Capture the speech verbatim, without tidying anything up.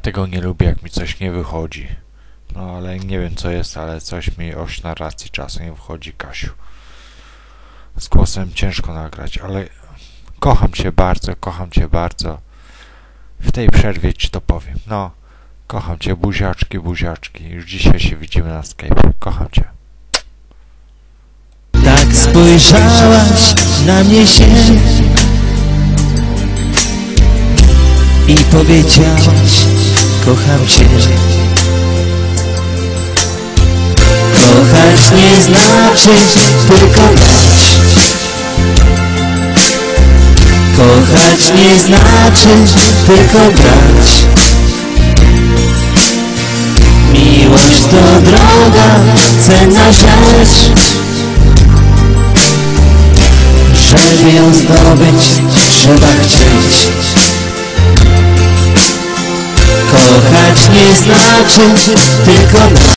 tego nie lubię, jak mi coś nie wychodzi. No ale nie wiem co jest, ale coś mi oś na racji czasu nie wychodzi, Kasiu. Z głosem ciężko nagrać, ale kocham cię bardzo, kocham cię bardzo. W tej przerwie ci to powiem. No, kocham cię, buziaczki, buziaczki. Już dzisiaj się widzimy na Skype. Kocham cię. Tak spojrzałaś na mnie się i powiedziałaś, kocham cię. Kochać nie znaczy tylko dać. Kochać nie znaczy tylko brać. Miłość to droga, cenna rzecz. Żeby ją zdobyć, trzeba chcieć. Kochać nie znaczy tylko dać.